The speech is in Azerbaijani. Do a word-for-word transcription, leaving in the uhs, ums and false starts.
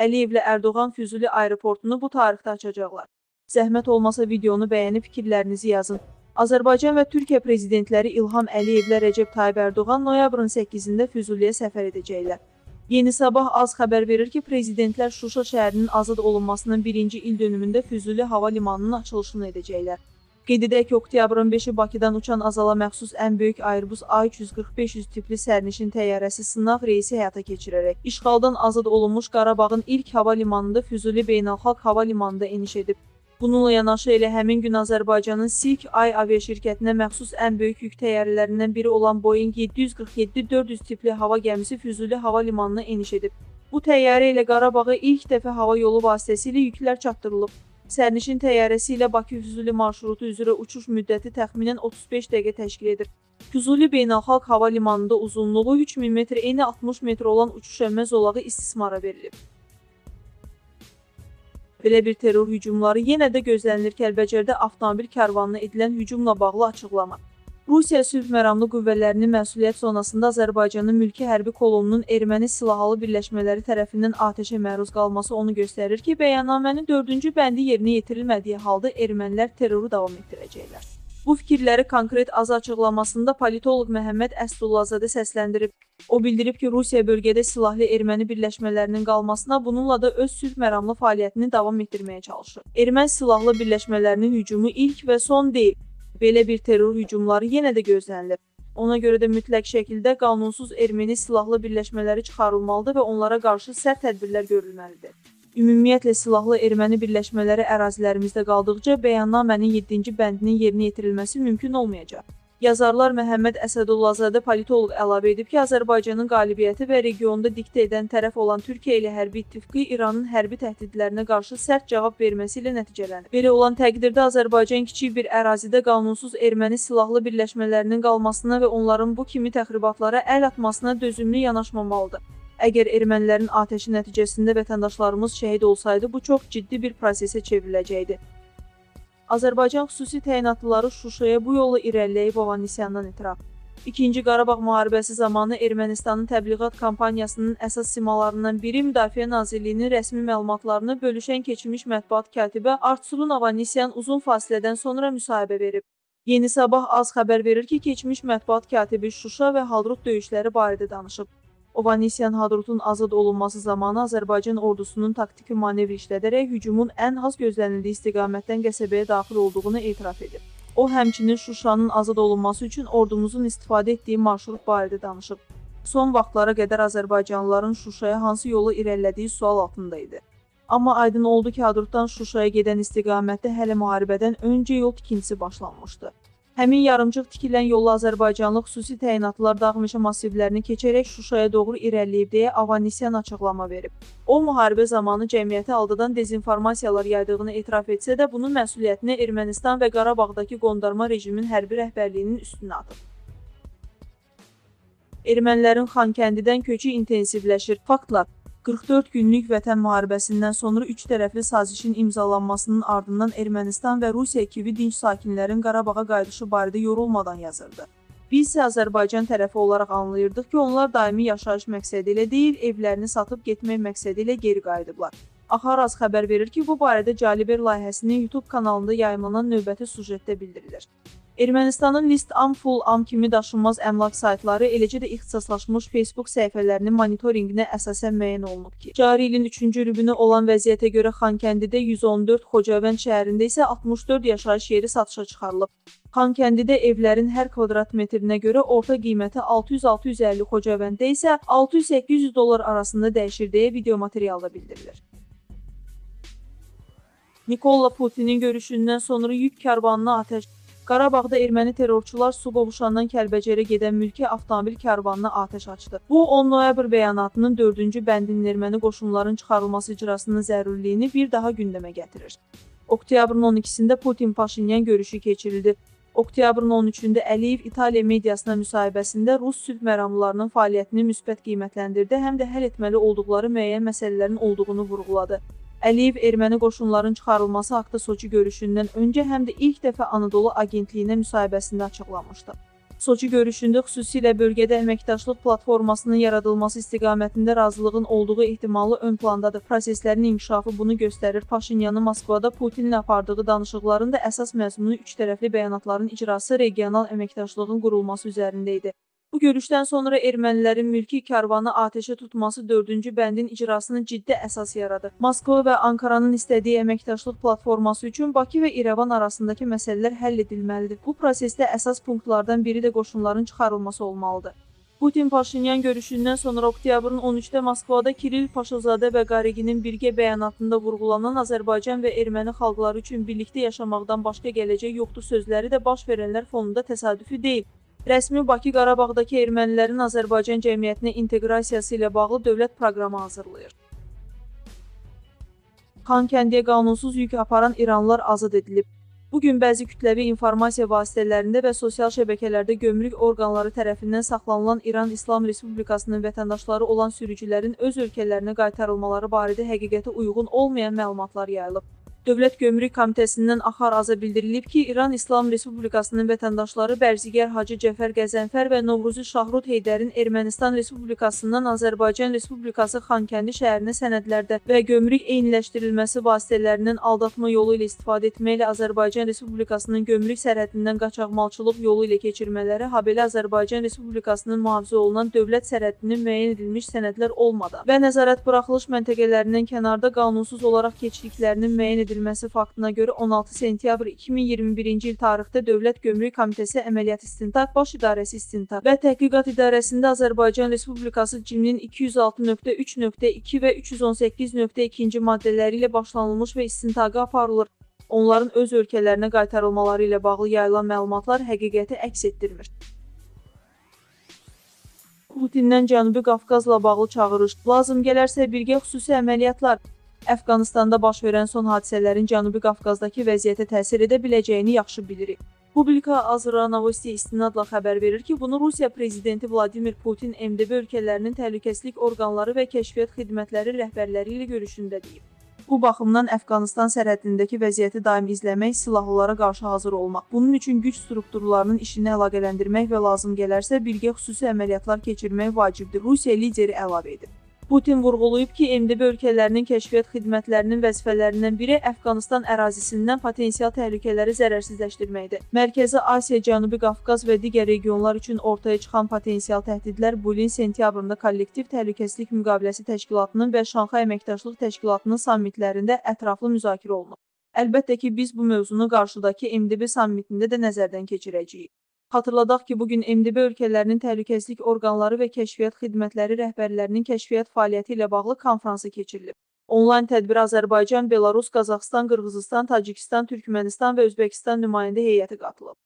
Əliyevlə Ərdoğan Füzuli aeroportunu bu tarixdə açacaqlar. Zəhmət olmasa videonu bəyənib fikirlərinizi yazın. Azərbaycan və Türkiyə prezidentləri İlham Əliyevlə Rəcəb Tayyib Ərdoğan noyabrın səkkizində Füzuliyə səfər edəcəklər. Yeni Sabah az xəbər verir ki, prezidentlər Şuşa şəhərinin azad olunmasının birinci ildönümündə Füzuli hava limanının açılışını edəcəklər. Qeyd edək ki, oktyabrın beşi Bakıdan uçan Azala məxsus ən böyük Airbus A üç yüz qırx beş yüz tipli sərnişin təyyarəsi sınaq reysi həyata keçirərək işğaldan azad olunmuş Qarabağın ilk hava limanında Füzuli Beynəlxalq Hava Limanında eniş edib. Bununla yanaşı elə həmin gün Azərbaycanın Silk Ay aviaşirkətinə məxsus ən böyük yük təyyarələrindən biri olan Boeing yeddi yüz qırx yeddi dörd yüz tipli hava gəmisi Füzuli hava limanına eniş edib. Bu təyyarə ilə Qarabağa ilk dəfə hava yolu vasitəsilə yüklər çatdırılıb. Sərnişin təyyarəsi ilə Bakı-Füzuli marşrutu üzrə uçuş müddəti təxminən otuz beş dəqiqə təşkil edir. Füzuli Beynəlxalq Hava Limanında uzunluğu üç min metr, eni altmış metr olan uçuş enmə zolağı istismara verilib. Belə bir terror hücumları yenə də gözlənilir. Kəlbəcərdə avtomobil karvanına edilən hücumla bağlı açıqlama. Rusiya sülh məramlı qüvvələrinin məsuliyyət zonasında Azərbaycanın mülki hərbi kolonunun erməni silahlı birləşmələri tərəfindən atəşə məruz qalması onu göstərir ki, bəyannamənin dördüncü bəndi yerinə yetirilmədiyi halda ermənilər terroru davam etdirəcəklər. Bu fikirləri konkret azı açıqlamasında politoloq Məhəmməd Əsdullazadə səsləndirib. O bildirib ki, Rusiya bölgədə silahlı erməni birləşmələrinin qalmasına, bununla da öz sülh məramlı fəaliyyətini davam etdirməyə çalışır. Erməni silahlı birləşmələrinin hücumu ilk və son deyil. Belə bir terror hücumları yenə də gözlənilir. Ona görə də mütləq şəkildə qanunsuz erməni silahlı birləşmələri çıxarılmalıdır və onlara qarşı sərt tədbirlər görülməlidir. Ümumiyyətlə, silahlı erməni birləşmələri ərazilərimizdə qaldıqca bəyannamənin yeddinci bəndinin yerinə yetirilməsi mümkün olmayacaq. Yazarlar Məhəmməd Əsədullazadə politoloq əlavə edib ki, Azərbaycanın qalibiyyəti və regionda diktə edən tərəf olan Türkiyə ilə hərbi ittifaqı İranın hərbi təhdidlərinə qarşı sərt cavab verməsi ilə nəticələnir. Belə olan təqdirdə Azərbaycan kiçik bir ərazidə qanunsuz erməni silahlı birləşmələrinin qalmasına və onların bu kimi təxribatlara əl atmasına dözümlü yanaşmamalıdır. Əgər ermənilərin atəşi nəticəsində vətəndaşlarımız şəhid olsaydı, bu çox ciddi bir prosesə çevriləcəkdi. Azərbaycan xüsusi təyinatlıları Şuşaya bu yolla irəliləyib Ovanesyandan etiraf. İkinci Qarabağ müharibəsi zamanı Ermənistanın təbliğat kampaniyasının əsas simalarından biri Müdafiə Nazirliyinin rəsmi məlumatlarını bölüşən keçmiş mətbuat katibi Artsurun Ovanesyan uzun fasilədən sonra müsahibə verib. Yeni Sabah az xəbər verir ki, keçmiş mətbuat katibi Şuşa və Hadrut döyüşləri barədə danışıb. Ovanesyan Hadrutun azad olunması zamanı Azərbaycan ordusunun taktiki manevr işlədərək hücumun ən az gözlənildiyi istiqamətdən qəsəbəyə daxil olduğunu etiraf edib. O, həmçinin Şuşanın azad olunması üçün ordumuzun istifadə etdiyi marşrut barədə danışıb. Son vaxtlara qədər Azərbaycanlıların Şuşaya hansı yolu irəlilədiyi sual altında idi. Amma aydın oldu ki, Hadrutdan Şuşaya gedən istiqamətdə hələ müharibədən öncə yol tikintisi başlanmışdı. Həmin yarımçıq tikilən yolla Azərbaycanlı xüsusi təyinatlılar dağ meşə massivlərini keçərək Şuşaya doğru irəliləyib deyə Ovanesyan açıqlama verib. O, müharibə zamanı cəmiyyəti aldadan dezinformasiyalar yaydığını etiraf etsə də, bunun məsuliyyətini Ermənistan və Qarabağdakı qondarma rejimin hərbi rəhbərliyinin üstünə atıb. Ermənilərin Xankəndidən köçü intensivləşir. Faktlar. qırx dörd günlük vətən müharibəsindən sonra üç tərəfli sazişin imzalanmasının ardından Ermənistan və Rusiya ekibi dinc sakinlərin Qarabağa qayıdışı barədə yorulmadan yazırdı. Biz isə Azərbaycan tərəfi olaraq anlayırdıq ki, onlar daimi yaşayış məqsədi ilə deyil, evlərini satıb getmək məqsədi ilə geri qayıdıblar. Axar az xəbər verir ki, bu barədə Caliber layihəsinin YouTube kanalında yayımlanan növbəti sujetdə bildirilir. Ermənistanın List Am, Full Am kimi daşınmaz əmlak saytları, eləcə də ixtisaslaşmış Facebook səhifələrinin monitorinqinə əsasən müəyyən olunub ki, cari ilin üçüncü rübünə olan vəziyyətə görə Xankəndidə yüz on dörd, Xocavənd şəhərində isə altmış dörd yaşayış yeri satışa çıxarılıb. Xankəndidə evlərin hər kvadrat metrinə görə orta qiyməti altı yüz altı yüz əlli, Xocavənddə isə altı yüz səkkiz yüz dollar arasında dəyişir deyə video materialda bildirilir. Nikola Putinin görüşündən sonra yük karvanına atəş. Qarabağda erməni terrorçular su qovuşandan Kəlbəcərə gedən mülki avtomobil karvanına atəş açdı. Bu, on noyabr bəyanatının dördüncü bəndinin erməni qoşunların çıxarılması icrasının zərurliyini bir daha gündəmə gətirir. Oktyabrın on ikisində Putin-Paşinyan görüşü keçirildi. Oktyabrın on üçündə Əliyev İtaliya mediasına müsahibəsində Rus sülh məramlılarının fəaliyyətini müsbət qiymətləndirdi, həm də həll etməli olduqları müəyyən məsələlərin olduğunu vurğuladı. Əliyev erməni qoşunların çıxarılması haqda Soçi görüşündən öncə həm də ilk dəfə Anadolu Agentliyinə müsahibəsində açıqlamışdı. Soçi görüşündə xüsusilə bölgədə əməkdaşlıq platformasının yaradılması istiqamətində razılığın olduğu ehtimalı ön plandadır. Proseslərin inkişafı bunu göstərir. Paşinyanın Moskvada Putinlə apardığı danışıqların da əsas məzmunu üç tərəfli bəyanatların icrası, regional əməkdaşlığın qurulması üzərində idi. Bu görüşdən sonra ermənilərin mülki karvanı atəşə tutması dördüncü bəndin icrasının ciddi əsas yaradır. Moskva və Ankaranın istədiyi əməkdaşlıq platforması üçün Bakı və İrəvan arasındakı məsələlər həll edilməlidir. Bu prosesdə əsas punktlardan biri də qoşunların çıxarılması olmalıdır. Putin-Paşinyan görüşündən sonra oktyabrın on üçdə Moskvada Kiril Paşazadə və Qareginin birgə bəyanatında vurğulanan Azərbaycan və erməni xalqları üçün birlikdə yaşamaqdan başqa gələcək yoxdur sözləri də baş verənlər fonunda təsadüfi deyil. Rəsmi Bakı Qarabağdakı ermənilərin Azərbaycan cəmiyyətinə inteqrasiyası ilə bağlı dövlət proqramı hazırlayır. Xankəndiyə qanunsuz yük aparan İranlılar azad edilib. Bugün bəzi kütləvi informasiya vasitələrində və sosial şəbəkələrdə gömrük orqanları tərəfindən saxlanılan İran İslam Respublikasının vətəndaşları olan sürücülərin öz ölkələrinə qaytarılmaları barədə həqiqətə uyğun olmayan məlumatlar yayılıb. Dövlət Gömrük Komitəsindən Axar Aza bildirilib ki, İran İslam Respublikasının vətəndaşları Bərzigər Hacı Cəfər Qəzənfər və Novruzi Şahrut Heydərin Ermənistan Respublikasından Azərbaycan Respublikası Xankəndi şəhərinə sənədlərdə və gömrük eyniləşdirilməsi vasitələrindən aldatma yolu ilə istifadə etməklə Azərbaycan Respublikasının gömrük sərhədindən qaçaqmalçılıq yolu ilə keçirmələri, habelə Azərbaycan Respublikasının mühafizə olunan dövlət sərhədinin müəyyən edilmiş sənədlər olmadan və nəzarət buraxılış məntəqələrindən kənarda qanunsuz olaraq keçdiklərinin müəyyən edilməsi edilməsi faktına görə on altı sentyabr iki min iyirmi birinci il tarixdə Dövlət Gömrük Komitəsi Əməliyyat İstintaq Baş İdarəsi İstintaq və Təhqiqat İdarəsində Azərbaycan Respublikası cimnin iki yüz altı nöqtə üç nöqtə iki və üç yüz on səkkiz nöqtə iki maddeləri ilə başlanılmış və istintaqı aparılır. Onların öz ölkələrinə qaytarılmaları ilə bağlı yayılan məlumatlar həqiqəti əks etdirmir. Putindən Cənubi Qafqazla bağlı çağırış. Lazım gələrsə birgə xüsusi əməliyyatlar. Əfqanistanda baş verən son hadisələrin Cənubi Qafqazdakı vəziyyətə təsir edə biləcəyini yaxşı bilirik. Publika Azra Novosti istinadla xəbər verir ki, bunu Rusiya prezidenti Vladimir Putin M D B ölkələrinin təhlükəsizlik orqanları və kəşfiyyat xidmətləri rəhbərləri ilə görüşündə deyib. Bu baxımdan Əfqanistan sərhədindəki vəziyyəti daim izləmək, silahlılara qarşı hazır olmaq, bunun üçün güc strukturlarının işini əlaqələndirmək və lazım gələrsə birgə xüsusi əməliyyatlar keçirmək vacibdir, Rusiya lideri əlavə edib. Putin vurğulayıb ki, M D B ölkələrinin kəşfiyyat xidmətlərinin vəzifələrindən biri Əfqanistan ərazisindən potensial təhlükələri zərərsizləşdirməkdir. Mərkəzi Asiya, Cənubi Qafqaz və digər regionlar üçün ortaya çıxan potensial təhdidlər bu ilin sentyabrında Kollektiv Təhlükəsizlik Müqaviləsi Təşkilatının və Şanxay Əməkdaşlıq Təşkilatının sammitlərində ətraflı müzakirə olunub. Əlbəttə ki, biz bu mövzunu qarşıdakı M D B sammitində də nəzərdən keçirəcəyik. Xatırladaq ki, bugün M D B ölkələrinin təhlükəsizlik orqanları və kəşfiyyat xidmətləri rəhbərlərinin kəşfiyyat fəaliyyəti ilə bağlı konfransı keçirilib. Onlayn tədbirə Azərbaycan, Belarus, Qazaxıstan, Qırğızıstan, Tacikistan, Türkmənistan və Özbəkistan nümayəndə heyəti qatılıb.